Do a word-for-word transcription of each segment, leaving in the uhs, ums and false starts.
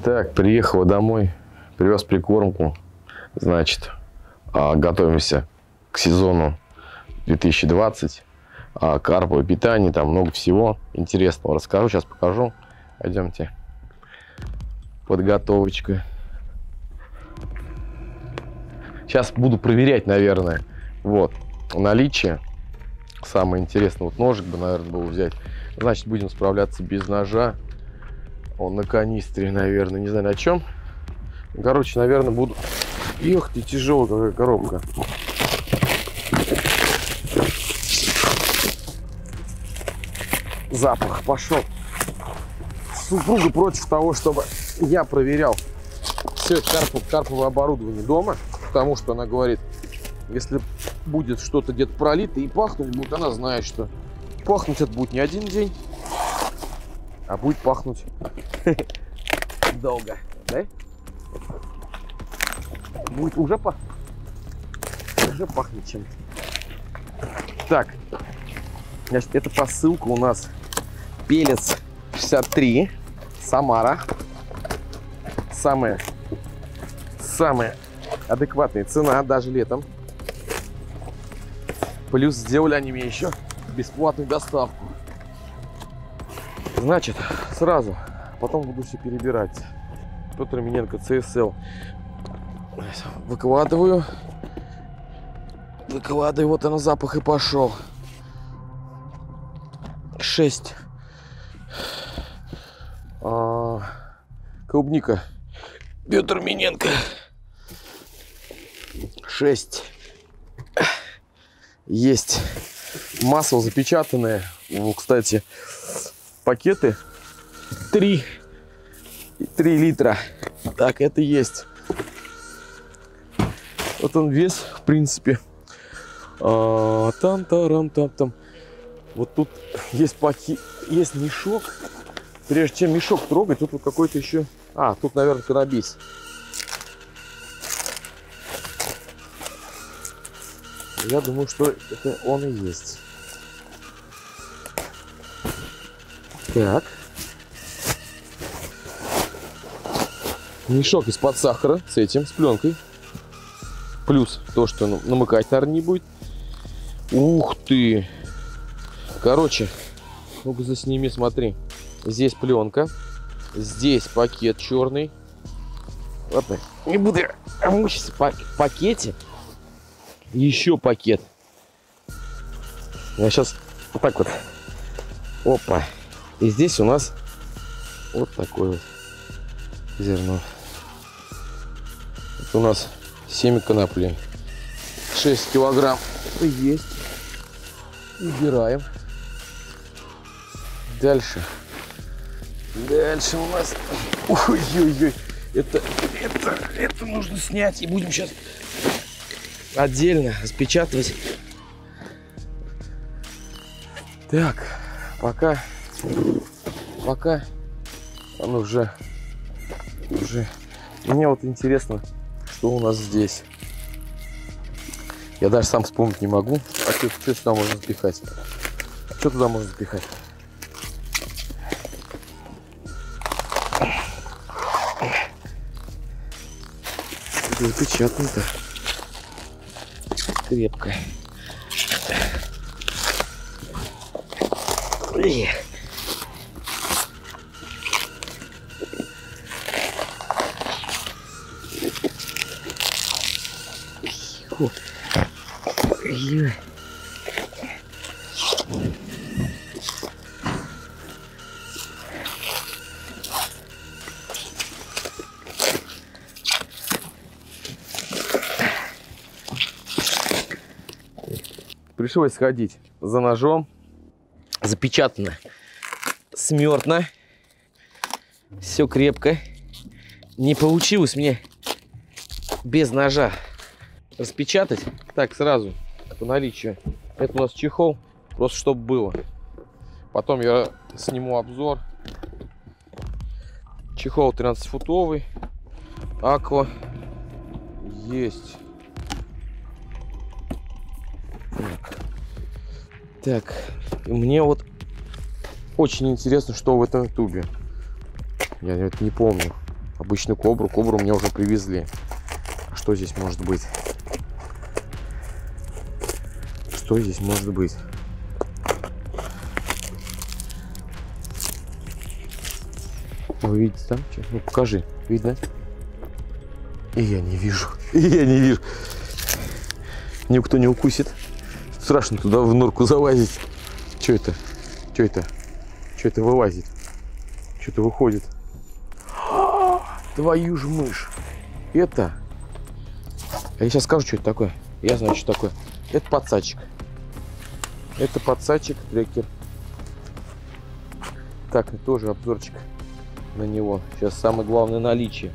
Так, приехала домой, привез прикормку. Значит, готовимся к сезону две тысячи двадцать. Карповое питание, там много всего интересного. Расскажу, сейчас покажу. Пойдемте. Подготовочка. Сейчас буду проверять, наверное, вот, наличие. Самое интересное, вот ножик бы, наверное, было взять. Значит, будем справляться без ножа. Он на канистре, наверное, не знаю на чем. Короче, наверное, буду... Эх ты, тяжелая какая коробка. Запах пошел. Супруга против того, чтобы я проверял все это карпов, карповое оборудование дома. Потому что она говорит, если будет что-то где-то пролито и пахнуть будет, она знает, что пахнуть это будет не один день, а будет пахнуть долго, да? Будет уже пахнуть, уже пахнет чем-то. Так, значит, это посылка у нас Пелец шестьдесят три, Самара. Самая, самая адекватная цена даже летом. Плюс сделали они мне еще бесплатную доставку. Значит, сразу, потом буду все перебирать. Петр Миненко, Си Эс Эл. Выкладываю. Выкладываю, вот оно, запах и пошел. шесть. А, клубника. Петр Миненко. шесть. Есть масло запечатанное. Ну, кстати, пакеты три литра. Так, это есть. Вот он вес, в принципе. А, там, там, там, там. Вот тут есть пакет, есть мешок. Прежде чем мешок трогать, тут вот какой-то еще. А, тут, наверное, каннабис. Я думаю, что это он и есть. Так. Мешок из-под сахара с этим, с пленкой. Плюс то, что ну, намыкать, наверное, не будет. Ух ты! Короче, ну-ка засними, смотри. Здесь пленка. Здесь пакет черный. Ладно, не буду мучиться в пакете. Еще пакет. Я сейчас вот так вот. Опа. И здесь у нас вот такое вот зерно. Это у нас семя конопли. шесть килограмм есть. Убираем. Дальше. Дальше у нас... Ой-ой-ой. Это, это, это нужно снять. И будем сейчас... отдельно распечатывать. Так, пока, пока он уже, уже. Мне вот интересно, что у нас здесь. Я даже сам вспомнить не могу. А что, что сюда можно запихать? Что туда можно запихать? Это запечатано-то. Крепко. Эх. Ой. Пришлось сходить за ножом. Запечатано смертно. Все крепко. Не получилось мне без ножа распечатать. Так, сразу по наличию. Это у нас чехол. Просто чтобы было. Потом я сниму обзор. Чехол тринадцатифутовый. Аква. Есть. Так. Так, мне вот очень интересно, что в этом тубе. Я вот не помню. обычную кобру. Кобру мне уже привезли. Что здесь может быть? Что здесь может быть? Вы видите там? Ну, покажи. Видно? И я не вижу. И я не вижу. Никто не укусит. Страшно туда в норку залазить. Что это? Что это? Что это вылазит? Что-то выходит. Твою ж мышь. Это... Я сейчас скажу, что это такое. Я знаю, что такое. Это подсадчик. Это подсадчик, трекер. Так, и тоже обзорчик на него. Сейчас самое главное наличие.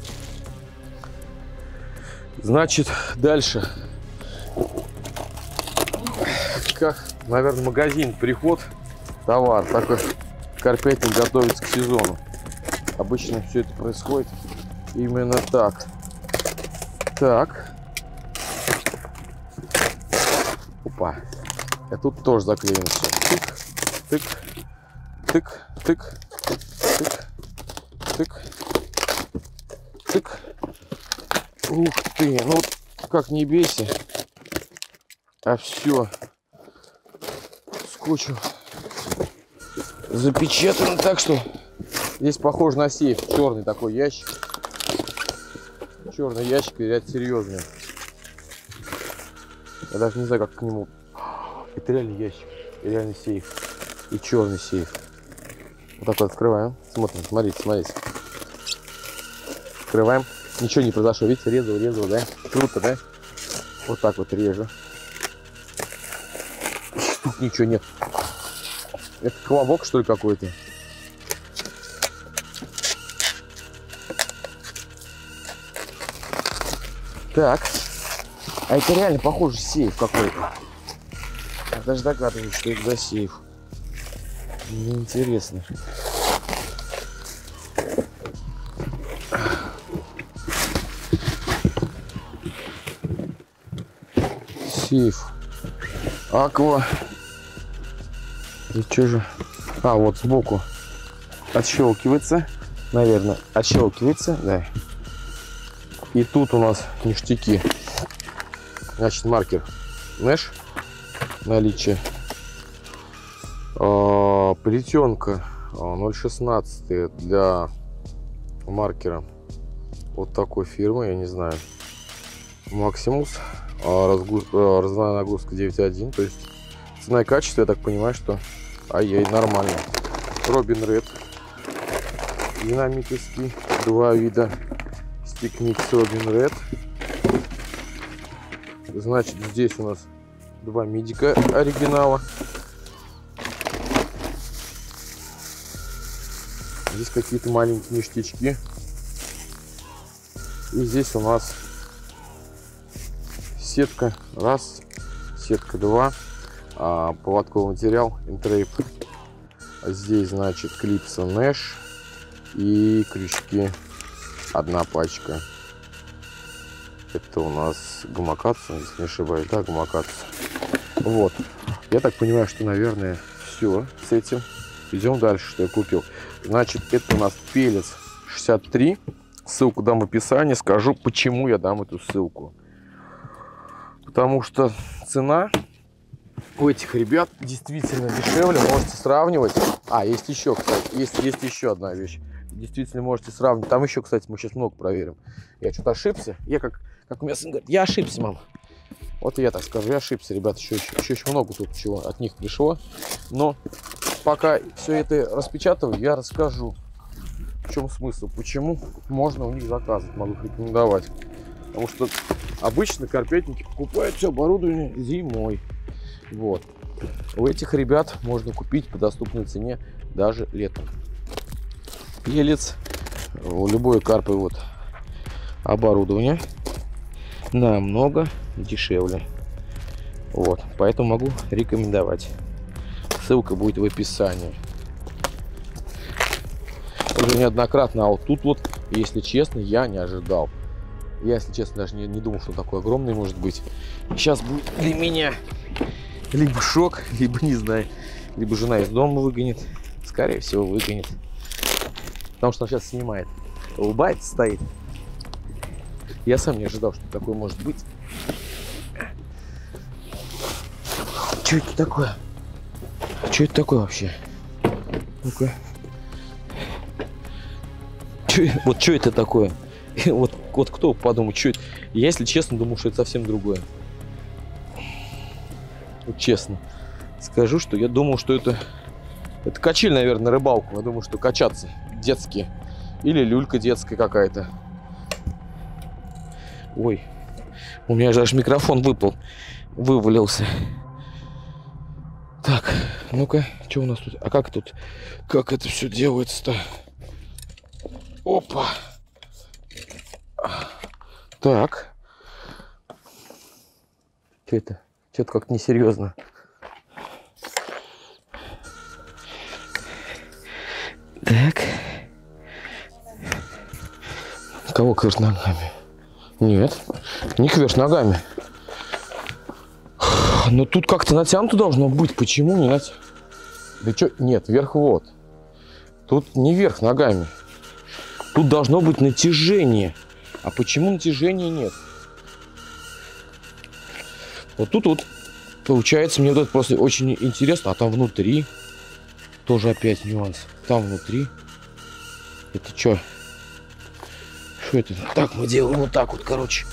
Значит, дальше. Как, наверное, магазин, приход, товар. Такой карпетник готовится к сезону. Обычно все это происходит именно так. Так. Опа. А тут тоже заклеено все. Тык, тык, тык, тык, тык, тык, тык. Ух ты, ну как не бейся. А все. Скотчем запечатано так, что здесь похоже на сейф. Черный такой ящик. Черный ящик, ряд серьезный. Я даже не знаю, как к нему. Это реальный ящик, реальный сейф. И черный сейф. Вот так вот открываем. Смотрим, смотрите, смотрите. Открываем. Ничего не произошло. Видите, резал, резал, да? Круто, да? Вот так вот режу. Тут ничего нет. Это колобок, что ли, какой-то? Так. А это реально похоже сейф какой-то. Я даже догадываюсь, что это за сейф. Мне интересно. Сейф. Аква. И что же? А, вот сбоку отщелкивается. Наверное, отщелкивается. Да. И тут у нас ништяки. Значит, маркер Нэш. Наличие. А, плетенка ноль шестнадцать для маркера. Вот такой фирмы, я не знаю. Максимус. Разновая нагрузка девять один. То есть цена и качество, я так понимаю, что ай-яй, нормально. Робин Ред. Динамический. Два вида. Стикмикс Робин Ред. Значит, здесь у нас два мидика оригинала. Здесь какие-то маленькие ништячки. И здесь у нас сетка раз, сетка два, а, поводковый материал Интрейп. Здесь, значит, клипса Нэш и крючки. Одна пачка. Это у нас гамакацу, если не ошибаюсь, да, гамакацу. Вот. Я так понимаю, что, наверное, все с этим. Идем дальше, что я купил. Значит, это у нас пелец шестьдесят три. Ссылку дам в описании. Скажу, почему я дам эту ссылку. Потому что цена у этих ребят действительно дешевле. Можете сравнивать. А, есть еще, кстати, есть, есть еще одна вещь. Действительно можете сравнивать. Там еще, кстати, мы сейчас много проверим. Я что-то ошибся. Я как, как у меня сын говорит, я ошибся, мама. Вот и я так скажу, я ошибся, ребят. Еще, еще, еще, еще много тут чего от них пришло. Но пока все это распечатываю, я расскажу, в чем смысл, почему можно у них заказывать, могу рекомендовать. Потому что обычно карпетники покупают все оборудование зимой. Вот. У этих ребят можно купить по доступной цене даже летом. Пелец, у любой карпы вот оборудование намного дешевле. Вот, поэтому могу рекомендовать. Ссылка будет в описании. Уже неоднократно, а вот тут вот, если честно, я не ожидал. Я, если честно, даже не, не думал, что такой огромный может быть. Сейчас будет для меня либо шок, либо, не знаю, либо жена из дома выгонит. Скорее всего, выгонит. Потому что он сейчас снимает. Улыбается, стоит. Я сам не ожидал, что такое может быть. Что это такое? Что это такое вообще? Ну-ка. Вот что это такое? Вот, вот кто подумает, что это? Я, если честно, думаю, что это совсем другое. Вот честно. Скажу, что я думал, что это... Это качель, наверное, на рыбалку. Я думаю, что качаться детские. Или люлька детская какая-то. Ой. У меня же аж микрофон выпал. Вывалился. Так, ну-ка, что у нас тут? А как тут? Как это все делается-то? Опа. Так. Что это? Что-то как-то несерьезно. Так. Кого кверх ногами? Нет, не кверх ногами. Но тут как-то натянуто должно быть. Почему не натянуто? Да что? Нет, вверх вот. Тут не вверх ногами. Тут должно быть натяжение. А почему натяжения нет? Вот тут вот получается, мне вот это просто очень интересно. А там внутри тоже опять нюанс. Там внутри. Это что? Что это? Так, мы делаем вот так вот, короче.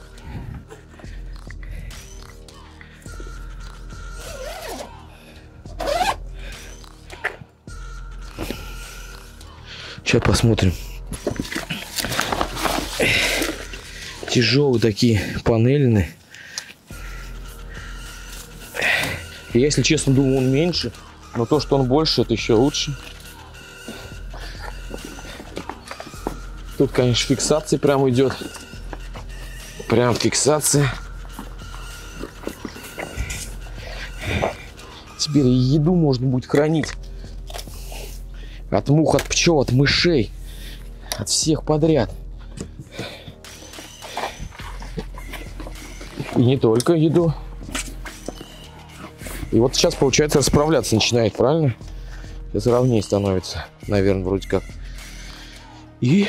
Сейчас посмотрим. Тяжелые такие панельные. Я, если честно, думаю, он меньше. Но то, что он больше, это еще лучше. Тут, конечно, фиксация прям идет. Прям фиксация. Теперь еду можно будет хранить. От мух, от пчел, от мышей. От всех подряд. И не только еду. И вот сейчас, получается, расправляться начинает, правильно? Сейчас ровнее становится, наверное, вроде как. И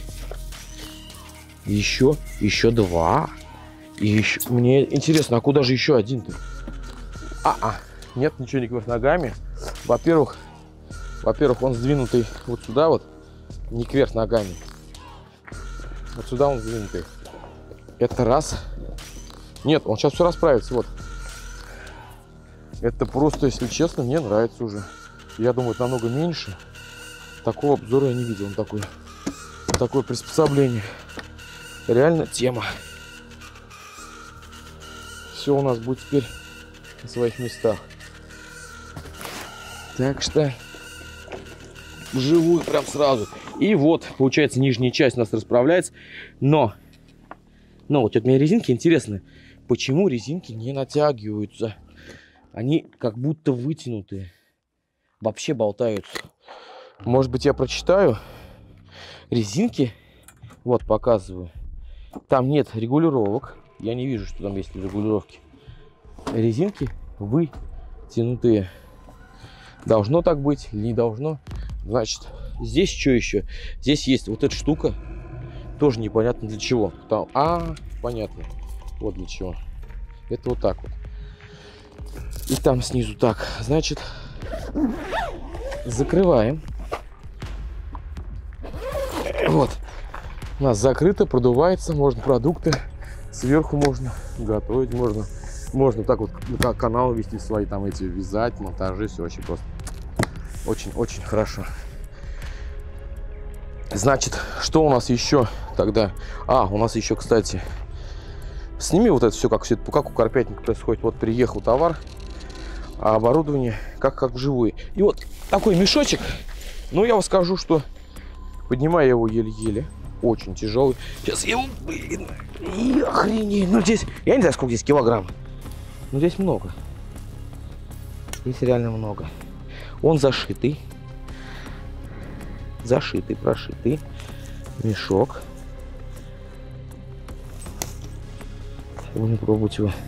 еще, еще два. И еще... Мне интересно, а куда же еще один-то? А-а, нет, ничего не кверх ногами. Во-первых, во-первых, он сдвинутый вот сюда вот, не кверх ногами. Вот сюда он сдвинутый. Это раз. Нет, он сейчас все расправится, вот. Это просто, если честно, мне нравится уже. Я думаю, это намного меньше. Такого обзора я не видел. Он такой, такое приспособление. Реально тема. Все у нас будет теперь на своих местах. Так что вживую прям сразу. И вот, получается, нижняя часть у нас расправляется. Но, но вот у меня резинки интересны. Почему резинки не натягиваются? Они как будто вытянутые. Вообще болтаются. Может быть, я прочитаю. Резинки. Вот, показываю. Там нет регулировок. Я не вижу, что там есть регулировки. Резинки вытянутые. Должно так быть или не должно? Значит, здесь что еще? Здесь есть вот эта штука. Тоже непонятно для чего. Там... А, понятно. Вот для чего. Это вот так вот. И там снизу так. Значит, закрываем. Вот. У нас закрыто, продувается. Можно продукты. Сверху можно готовить. Можно, можно так вот как канал вести свои, там эти вязать, монтажи. Все очень просто. Очень-очень хорошо. Значит, что у нас еще тогда? А, у нас еще, кстати, сними вот это все, как все это, как у Карпятника происходит. Вот приехал товар, а оборудование как, как вживую. И вот такой мешочек. Ну, я вам скажу, что поднимаю его еле-еле. Очень тяжелый. Сейчас я его, блин, и охренеть. Ну, здесь, я не знаю, сколько здесь килограмм. Но здесь много. Здесь реально много. Он зашитый. Зашитый, прошитый. Мешок. Будем пробовать его.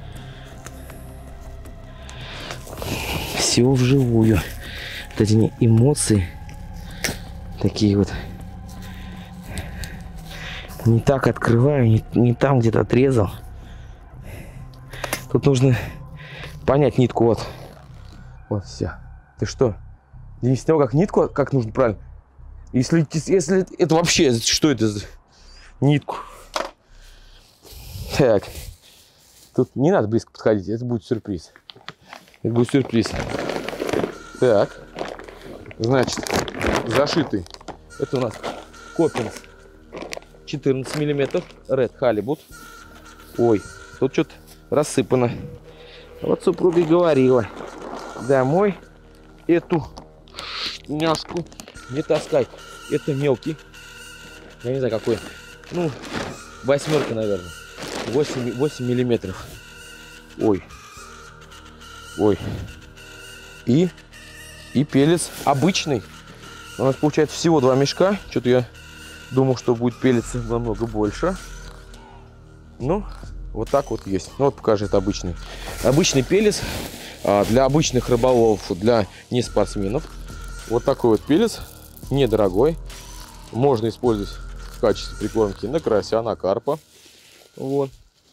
Все вживую. Вот эти эмоции. Такие вот. Не так открываю, не, не там где-то отрезал. Тут нужно понять нитку. Вот. Вот все. Ты что? Не снял как нитку, как нужно правильно? Если, если это вообще, что это за нитку? Так. Тут не надо близко подходить, это будет сюрприз. Это будет сюрприз. Так. Значит, зашитый. Это у нас Коппинс четырнадцать миллиметров. Red Halibut. Ой, тут что-то рассыпано. Вот супруга и говорила. Домой эту няшку не таскать. Это мелкий. Я не знаю какой. Ну, восьмерка, наверное. восемь миллиметров. Ой. Ой. И, и пелец обычный. У нас получается всего два мешка. Что-то я думал, что будет пелиться намного больше. Ну, вот так вот есть. Ну, вот покажи, это обычный. Обычный пелец а, для обычных рыболовов, для неспортсменов. Вот такой вот пелец. Недорогой. Можно использовать в качестве прикормки на карася, на карпа. Вот.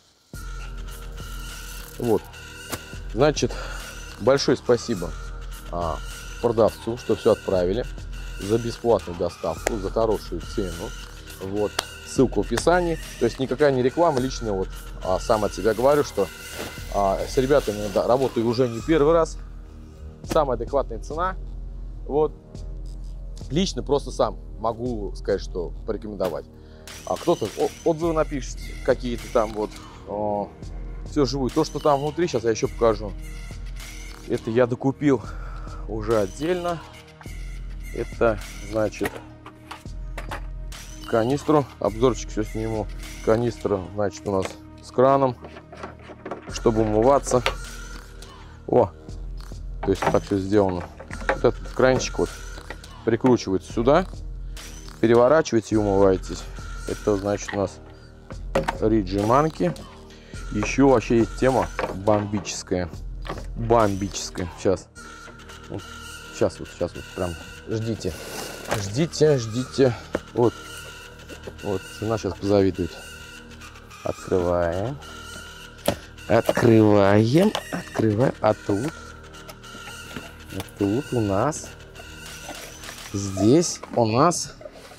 Вот. Значит, большое спасибо а, продавцу, что все отправили. За бесплатную доставку, за хорошую цену. Вот. Ссылка в описании. То есть никакая не реклама, лично вот а, сам от себя говорю, что а, с ребятами да, работаю уже не первый раз. Самая адекватная цена. Вот. Лично просто сам могу сказать, что порекомендовать. А кто-то отзывы напишет, какие-то там вот о, все живое. То, что там внутри, сейчас я еще покажу. Это я докупил уже отдельно. Это, значит, канистру. Обзорчик все сниму. Канистра, значит, у нас с краном, чтобы умываться. О, то есть так все сделано. Вот этот кранчик вот прикручивается сюда, переворачиваете и умываетесь. Это, значит, у нас Риджи Манки. Еще вообще есть тема бомбическая. Бомбическая. Сейчас. Вот. Сейчас вот, сейчас вот прям ждите. Ждите, ждите. Вот. Вот, жена сейчас позавидует. Открываем. Открываем. Открываем. А тут. А тут у нас. Здесь у нас.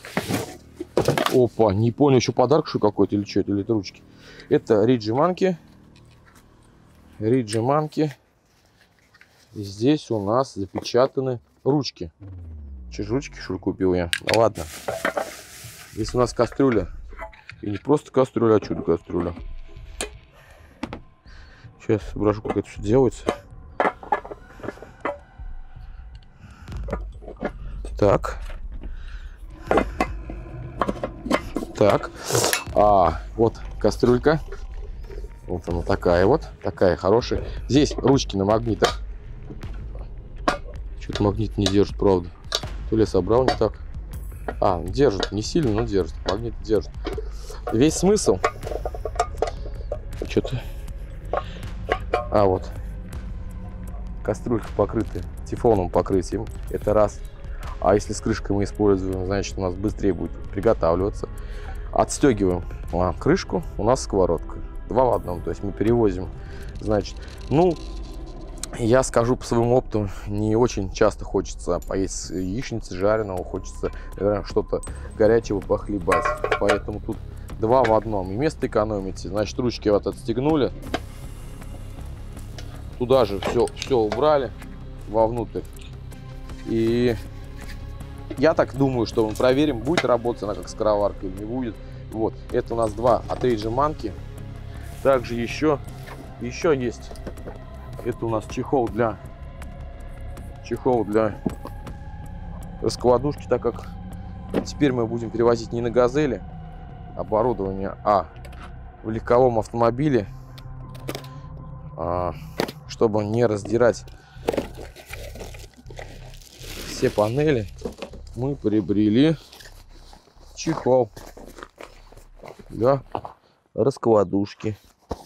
Опа, не понял, еще подарок что какой-то или что это, или это ручки. Это Риджи Манки. Риджи Манки. Здесь у нас запечатаны ручки. Че ж ручки, что ли, купил я? Ну ладно. Здесь у нас кастрюля. И не просто кастрюля, а чудо кастрюля. Сейчас соображу, как это все делается. Так. Так. А, вот кастрюлька. Вот она такая вот. Такая хорошая. Здесь ручки на магнитах. Что-то магнит не держит, правда. То ли я собрал не так. А, держит. Не сильно, но держит. Магнит держит. Весь смысл. Что-то. А, вот. Кастрюлька покрыта тефлоновым покрытием. Это раз. А если с крышкой мы используем, значит, у нас быстрее будет приготавливаться. Отстегиваем а, крышку. У нас сковородка. Два в одном. То есть мы перевозим. Значит, ну... Я скажу по своему опыту, не очень часто хочется поесть яичницы жареного, хочется что-то горячего похлебать. Поэтому тут два в одном. И место экономите. Значит, ручки вот отстегнули. Туда же все, все убрали вовнутрь. И я так думаю, что мы проверим, будет работать она как скороварка или не будет. Вот, это у нас два от Риджи Манки. Также еще, еще есть. Это у нас чехол для чехол для раскладушки, так как теперь мы будем перевозить не на газели оборудование, а в легковом автомобиле, а, чтобы не раздирать все панели, мы приобрели чехол для раскладушки.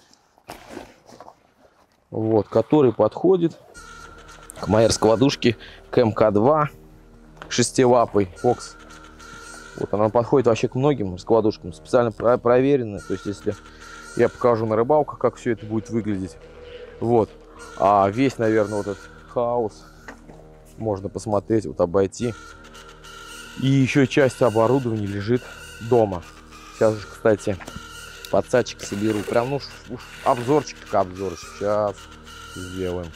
Вот, который подходит к моей раскладушке к эм ка два шестилапой Fox Вот она подходит вообще к многим раскладушкам, специально про проверенная. То есть, если я покажу на рыбалках, как все это будет выглядеть. Вот. А весь, наверное, вот этот хаос можно посмотреть, вот обойти. И еще часть оборудования лежит дома. Сейчас же, кстати, подсадчик соберу. Прям, ну, уж обзорчик, так обзорчик. Сейчас сделаем.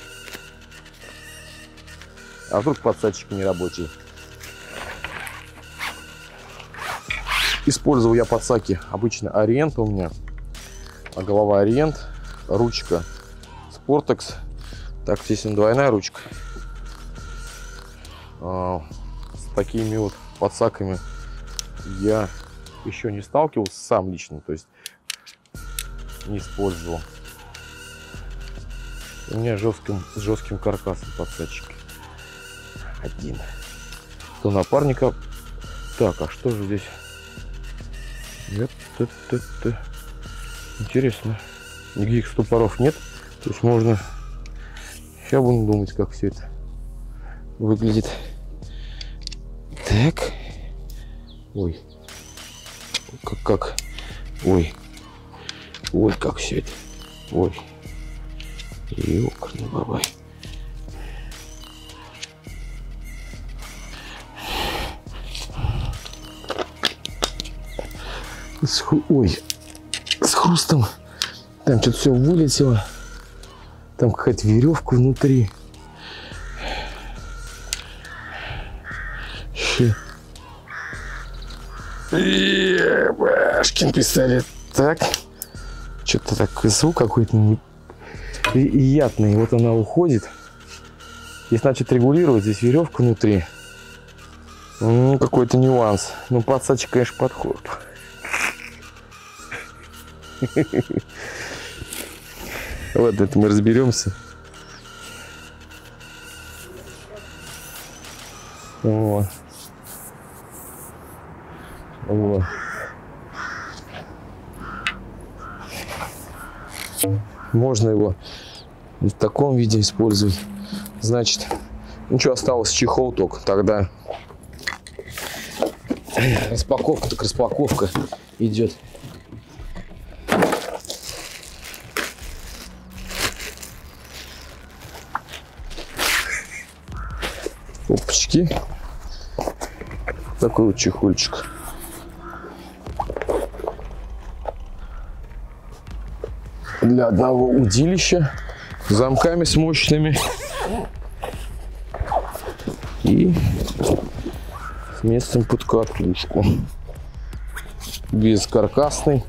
А вдруг подсадчик не рабочий? Использовал я подсаки обычно Ориент у меня. А голова Ориент, ручка Спортекс. Так, естественно, двойная ручка. А, с такими вот подсаками я еще не сталкивался сам лично, то есть не использовал. У меня жестким, с жестким каркасом подсадчики. Один. То напарника. Так, а что же здесь? Интересно. Никаких стопоров нет. То есть можно... Сейчас будем думать, как все это выглядит. Так. Ой. Как, как. Ой. Ой, как все это. Ой. Ёкарный бабай. С, ой, с хрустом. Там что-то все вылетело. Там какая-то веревка внутри. Щи. Ебашкин пистолет. Так. Что-то так звук какой-то неприятный. Вот она уходит. Если начать регулировать, здесь веревка внутри. Ну, какой-то нюанс. Ну, подсадчик, конечно, подходит. Вот это мы разберемся. Вот. Вот. Можно его в таком виде использовать. Значит, ну что, осталось чехол только. Тогда распаковка, так распаковка идет. Опачки. Такой вот чехольчик. Для одного удилища с замками с мощными и с местом под катушку. Бескаркасный.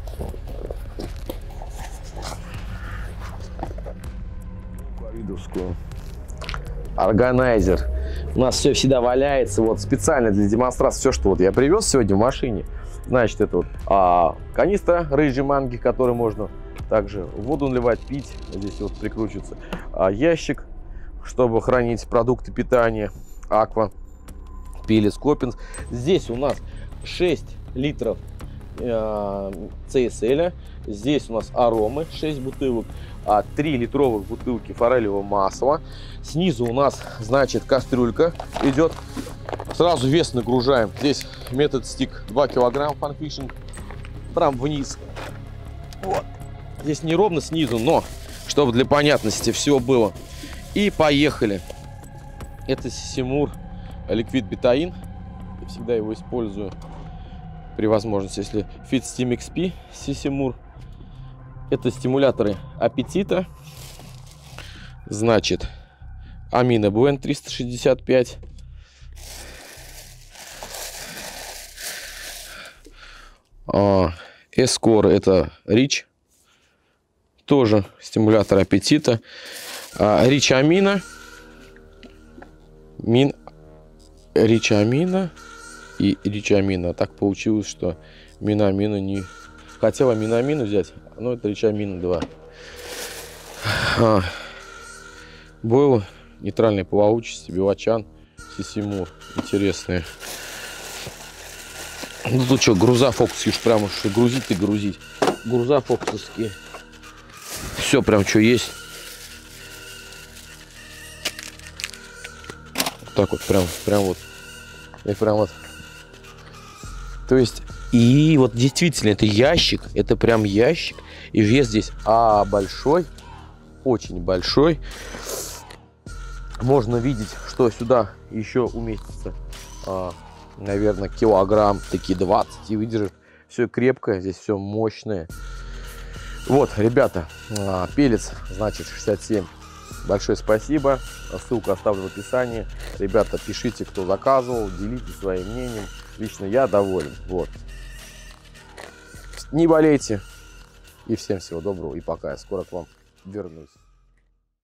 Видовскую. Органайзер. У нас все всегда валяется. Вот специально для демонстрации все, что вот я привез сегодня в машине. Значит, это вот а, канистра рыжей манги, которую можно также воду наливать, пить. Здесь вот прикручивается. А, ящик, чтобы хранить продукты питания. Аква. Пилец Копинс. Здесь у нас шесть литров э, си эс эл. Здесь у нас аромы шесть бутылок. А, три литровых бутылки форелевого масла. Снизу у нас, значит, кастрюлька идет. Сразу вес нагружаем. Здесь метод стик два килограмма фанфишинг. Прям вниз. Вот. Здесь неровно снизу, но чтобы для понятности все было. И поехали. Это Сисимур Liquid Betaine. Я всегда его использую при возможности. Если Fit Steam икс пи Сисимур. Это стимуляторы аппетита. Значит, Амино Блэнд триста шестьдесят пять. Эскор это Рич. Тоже стимулятор аппетита. Рич Амино. Мин. Рич Амино и Рич Амино. Так получилось, что Минамино не... Хотела Минамино взять, но это Рич Амино два. А. Бойл, нейтральной плавучести, Белочан, Сисимур. Интересные. Ну тут что, груза фокусские, уж прям уж грузить и грузить. Груза фокусские. Все прям что есть. Так вот, прям, прям вот. И прям вот То есть, и вот действительно, это ящик, это прям ящик. И вес здесь а, большой, очень большой. Можно видеть, что сюда еще уместится, а, наверное, килограмм, такие двадцать, и выдержит. Все крепкое, здесь все мощное. Вот, ребята, а, пелец, значит, шестьдесят семь. Большое спасибо. Ссылку оставлю в описании. Ребята, пишите, кто заказывал, делитесь своим мнением. Лично я доволен. Вот. Не болейте. И всем всего доброго. И пока. Я скоро к вам вернусь.